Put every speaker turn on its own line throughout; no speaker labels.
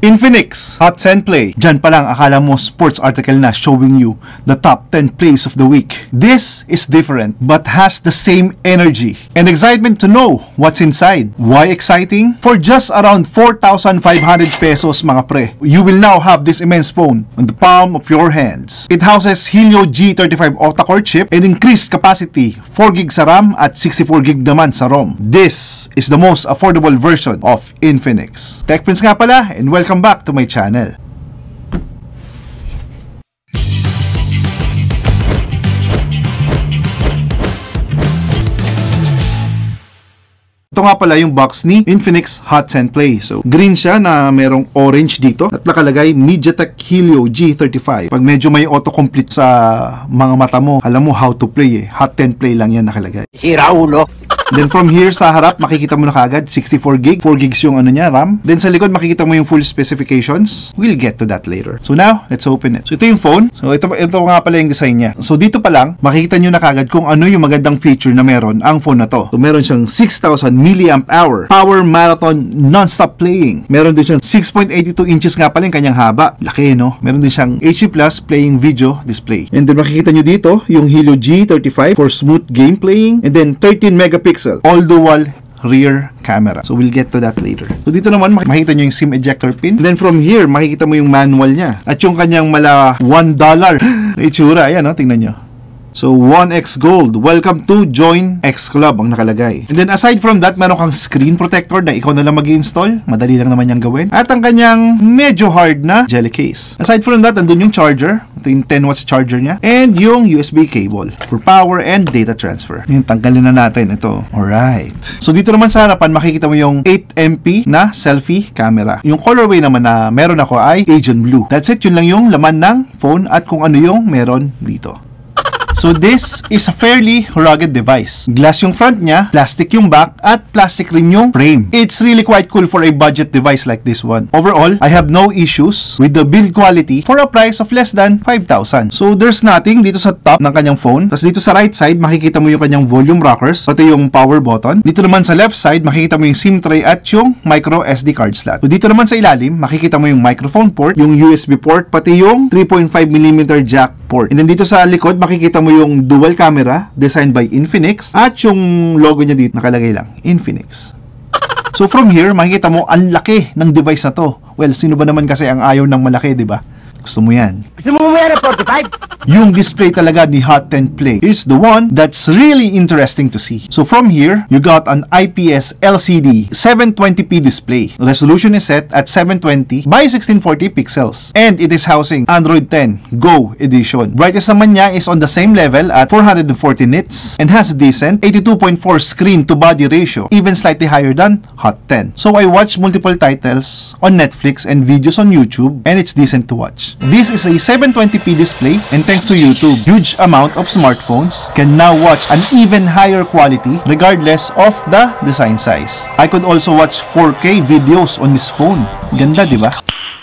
Infinix Hot 10 Play. Diyan pa lang akala mo sports article na showing you the top 10 plays of the week. This is different but has the same energy and excitement to know what's inside. Why exciting? For just around 4,500 pesos mga pre, you will now have this immense phone on the palm of your hands. It houses Helio G35 octa-core chip and increased capacity 4GB sa RAM at 64GB naman sa ROM. This is the most affordable version of Infinix. Tech Prince nga pala, and welcome back to my channel. Ito nga pala yung box ni Infinix Hot 10 Play. So, green siya na merong orange dito at nakalagay MediaTek Helio G35. Pag medyo may autocomplete sa mga mata mo, alam mo how to play eh. Hot 10 Play lang yan nakalagay.
Sira ulo.
Then from here sa harap, makikita mo na kagad 64GB, 4GB yung ano niya, RAM. Then sa likod, makikita mo yung full specifications. We'll get to that later. So now, let's open it. So ito yung phone. So ito nga pala yung design niya. So dito pa lang, makikita nyo na kagad kung ano yung magandang feature na meron ang phone na to. So meron siyang 6,000 mAh power marathon non-stop playing. Meron din siyang 6.82 inches nga pala yung kanyang haba. Laki, no? Meron din siyang HD+ playing video display. And then makikita nyo dito yung Helio G35 for smooth game playing. And then 13 megapixel all-dual rear camera. So we'll get to that later. So dito naman makikita nyo yung SIM ejector pin. And then from here, makikita mo yung manual niya. At yung kanyang mala $1 itsura. Ayan, no? Tingnan nyo. So 1X Gold, welcome to Join X Club ang nakalagay. And then aside from that, meron kang screen protector na ikaw na lang mag-i-install. Madali lang naman yung gawin. At ang kanyang medyo hard na jelly case. Aside from that, andun yung charger. Ito yung 10 watts charger niya. And yung USB cable for power and data transfer. Yung tanggalin na natin ito. Alright. So dito naman sa harapan, makikita mo yung 8MP na selfie camera. Yung colorway naman na meron ako ay Asian Blue. That's it. Yun lang yung laman ng phone at kung ano yung meron dito. So this is a fairly rugged device. Glass yung front niya, plastic yung back, at plastic rin yung frame. It's really quite cool for a budget device like this one. Overall, I have no issues with the build quality for a price of less than 5,000. So there's nothing dito sa top ng kanyang phone. Tapos dito sa right side, makikita mo yung kanyang volume rockers, pati yung power button. Dito naman sa left side, makikita mo yung SIM tray at yung micro SD card slot. So dito naman sa ilalim, makikita mo yung microphone port, yung USB port, pati yung 3.5mm jack port. And then dito sa likod, makikita mo yung dual camera designed by Infinix at yung logo niya dito nakalagay lang Infinix. So from here makikita mo ang laki ng device na to. Well, sino ba naman kasi ang ayaw ng malaki, di ba? Gusto mo yan.
Gusto mo yan 45?
Yung display talaga ni Hot 10 Play is the one that's really interesting to see. So from here, you got an IPS LCD 720p display. Resolution is set at 720 by 1640 pixels. And it is housing Android 10 Go edition. Brightness naman niya is on the same level at 440 nits and has a decent 82.4 screen to body ratio, even slightly higher than Hot 10. So I watched multiple titles on Netflix and videos on YouTube and it's decent to watch. This is a 720p display and thanks to YouTube, huge amount of smartphones can now watch an even higher quality regardless of the design size. I could also watch 4K videos on this phone. Ganda, di ba?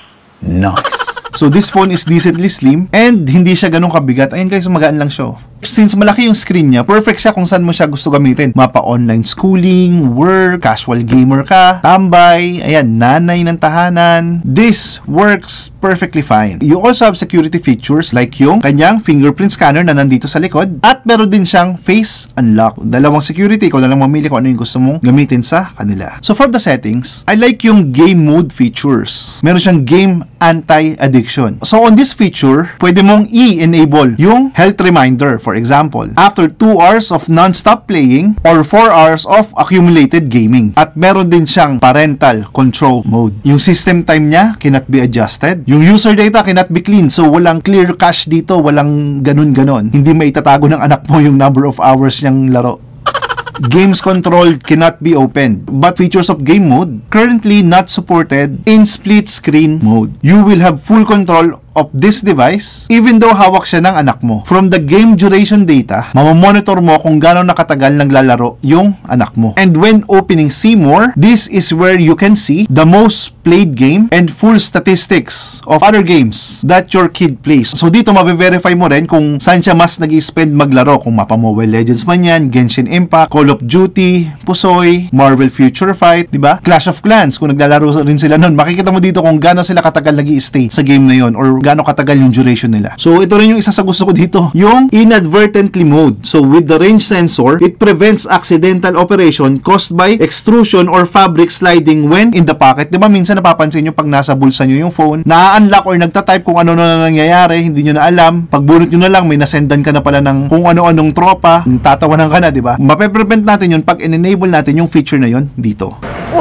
Nice. So this phone is decently slim and hindi siya ganun kabigat. Ayun guys, magaan lang siya. Since malaki yung screen niya, perfect siya kung saan mo siya gusto gamitin. Mapa online schooling, work, casual gamer ka, tambay, ayan, nanay ng tahanan. This works perfectly fine. You also have security features like yung kanyang fingerprint scanner na nandito sa likod at meron din siyang face unlock. Dalawang security, ikaw na lang mamili kung ano yung gusto mong gamitin sa kanila. So for the settings, I like yung game mode features. Meron siyang game anti-addiction. So on this feature, pwede mong i-enable yung health reminder. For example, after 2 hours of non-stop playing or 4 hours of accumulated gaming. At meron din siyang parental control mode. Yung system time niya cannot be adjusted. Yung user data cannot be cleaned. So walang clear cache dito, walang ganun-ganon. Hindi maitatago ng anak mo yung number of hours niyang laro. Games control cannot be opened, but features of game mode currently not supported in split screen mode. You will have full control of this device even though hawak siya ng anak mo. From the game duration data, mamamonitor mo kung gaano nakatagal naglalaro yung anak mo. And when opening See More, this is where you can see the most played game and full statistics of other games that your kid plays. So dito mabe-verify mo rin kung saan siya mas nag-spend maglaro, kung mapa Mobile Legends man yan, Genshin Impact, Call of Duty, Pusoy, Marvel Future Fight, di ba? Clash of Clans, kung naglalaro rin sila nun, makikita mo dito kung gaano sila katagal nag-i-stay sa game na yon or gaano katagal yung duration nila. So ito rin yung isa sa gusto ko dito, yung inadvertently mode. So with the range sensor, it prevents accidental operation caused by extrusion or fabric sliding when in the pocket. Di ba minsan napapansin nyo pag nasa bulsa nyo yung phone, na-unlock or nagta-type kung ano na nangyayari, hindi nyo na alam. Pagbunot nyo na lang, may nasendan ka na pala ng kung ano-anong tropa, tatawanan ka na, di ba? Mape-prevent natin yun pag enable natin yung feature na yun dito.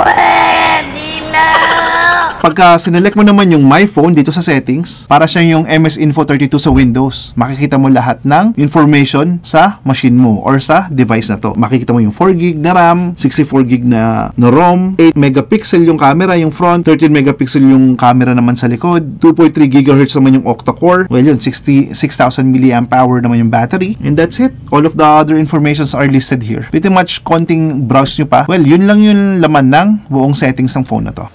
Pwede na!
Pagka sinelect mo naman yung My Phone dito sa settings, para siyang yung MS Info 32 sa Windows. Makikita mo lahat ng information sa machine mo or sa device na to. Makikita mo yung 4GB na RAM, 64GB na ROM, 8 megapixel yung camera yung front, 13 megapixel yung camera naman sa likod, 2.3 GHz naman yung octa-core. Well, yun, 6,000 mAh naman yung battery. And that's it. All of the other informations are listed here. Pretty much, konting browse nyo pa. Well, yun lang yung laman ng buong settings ng phone na to.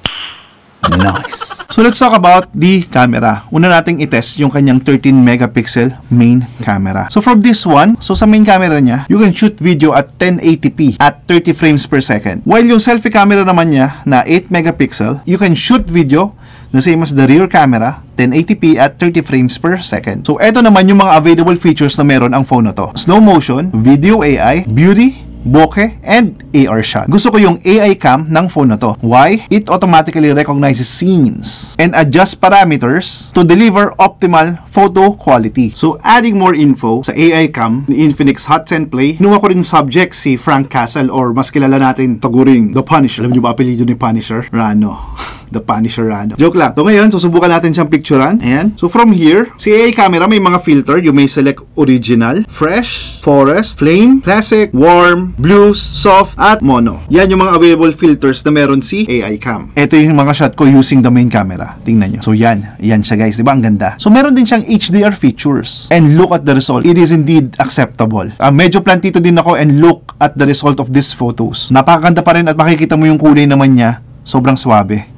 Nice. So let's talk about the camera. Una nating i-test yung kanyang 13 megapixel main camera. So from this one, so sa main camera niya, you can shoot video at 1080p at 30 frames per second. While yung selfie camera naman niya na 8 megapixel, you can shoot video the same as the rear camera, 1080p at 30 frames per second. So eto naman yung mga available features na meron ang phone na to. Slow motion, video AI, beauty, bokeh, and AR shot. Gusto ko yung AI cam ng phone na to. Why? It automatically recognizes scenes and adjusts parameters to deliver optimal photo quality. So, adding more info sa AI cam ni Infinix Hot Play, kinuha ko rin subject si Frank Castle or mas kilala natin taguring The Punisher. Alam niyo ba apelyido ni Punisher? Rano. The Punisher Rano. Joke lang. So ngayon, susubukan natin siyang picturean. Ayan. So from here, si AI camera may mga filter. You may select original, fresh, forest, flame, classic, warm, blues, soft, at mono. Yan yung mga available filters na meron si AI cam. Ito yung mga shot ko using the main camera. Tingnan nyo. So yan. Yan siya guys. Diba? Ang ganda. So meron din siyang HDR features. And look at the result. It is indeed acceptable. Medyo plantito din ako and look at the result of these photos. Napakaganda pa rin at makikita mo yung kulay naman niya. Sobrang swabe.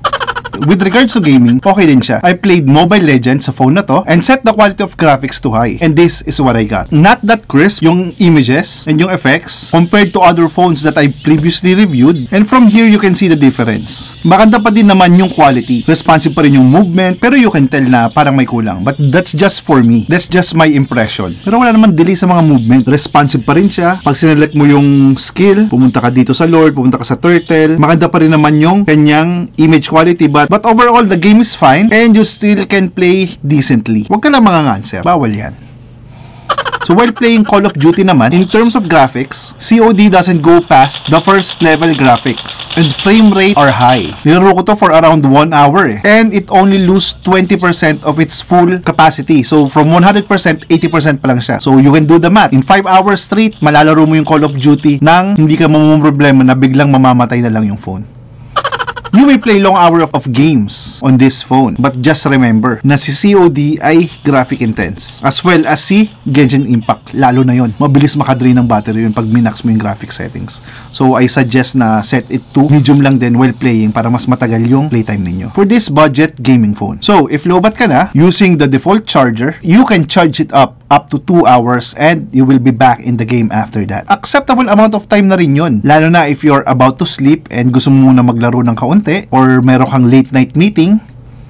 With regards to gaming, okay din siya. I played Mobile Legends sa phone na to and set the quality of graphics to high. And this is what I got. Not that crisp yung images and yung effects compared to other phones that I previously reviewed. And from here, you can see the difference. Maganda pa din naman yung quality. Responsive pa rin yung movement, pero you can tell na parang may kulang. But that's just for me. That's just my impression. Pero wala naman delay sa mga movement. Responsive pa rin siya. Pag sinelect mo yung skill, pumunta ka dito sa Lord, pumunta ka sa Turtle, maganda pa rin naman yung kanyang image quality. But overall, the game is fine and you still can play decently. Huwag ka lang manganganser. Bawal yan. So while playing Call of Duty naman, in terms of graphics, COD doesn't go past the first level graphics and frame rate are high. Nilaro ko to for around 1 hour and it only lose 20% of its full capacity. So from 100%, 80% pa lang siya. So you can do the math. In 5 hours straight, malalaro mo yung Call of Duty nang hindi ka mamumroblema na biglang mamamatay na lang yung phone. You may play long hours of games on this phone, but just remember na si COD ay graphic intense. As well as si Genshin Impact, lalo na yon. Mabilis makadrain ng battery yun pag minax mo yung graphic settings. So I suggest na set it to medium lang din while playing para mas matagal yung playtime ninyo. For this budget gaming phone. So if lobat ka na, using the default charger, you can charge it up to 2 hours and you will be back in the game after that. Acceptable amount of time na rin yun. Lalo na if you're about to sleep and gusto mo muna maglaro ng kaunti or meron kang late night meeting,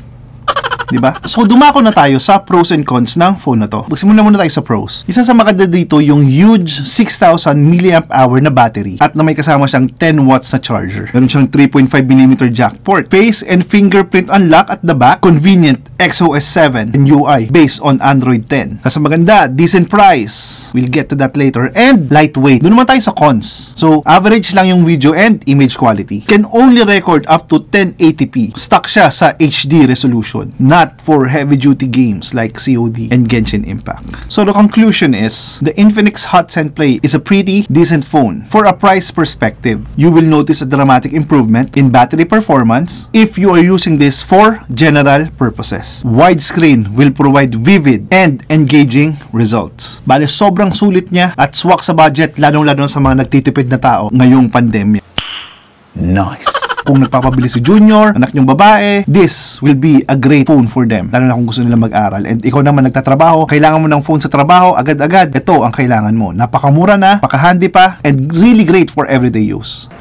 diba? So, dumako na tayo sa pros and cons ng phone na to. Magsimula muna tayo sa pros. Isa sa maganda dito, yung huge 6,000 mAh na battery at na may kasama siyang 10 watts na charger. Meron siyang 3.5mm jack port. Face and fingerprint unlock at the back. Convenient XOS 7 and UI based on Android 10. Kasi maganda, decent price. We'll get to that later. And lightweight. Doon naman tayo sa cons. So, average lang yung video and image quality. Can only record up to 1080p. Stuck siya sa HD resolution. Na not for heavy-duty games like COD and Genshin Impact. So the conclusion is, the Infinix Hot Send Play is a pretty decent phone. For a price perspective, you will notice a dramatic improvement in battery performance if you are using this for general purposes. Widescreen will provide vivid and engaging results. Bale, sobrang sulit niya at swak sa budget, lalong-lalo sa mga nagtitipid na tao ngayong pandemya.
Nice.
Kung nagpapabili si Junior, anak niyong babae, this will be a great phone for them. Lalo na kung gusto nila mag-aral. And ikaw naman nagtatrabaho, kailangan mo ng phone sa trabaho, agad-agad, ito ang kailangan mo. Napakamura na, napaka-handy pa, and really great for everyday use.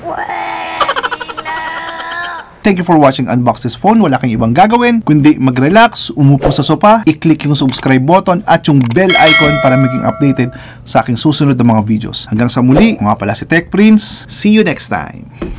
Thank you for watching Unbox This Phone. Wala kang ibang gagawin kundi mag-relax, umupo sa sofa, i-click yung subscribe button at yung bell icon para maging updated sa aking susunod na mga videos. Hanggang sa muli, mga pala si Tech Prince. See you next time.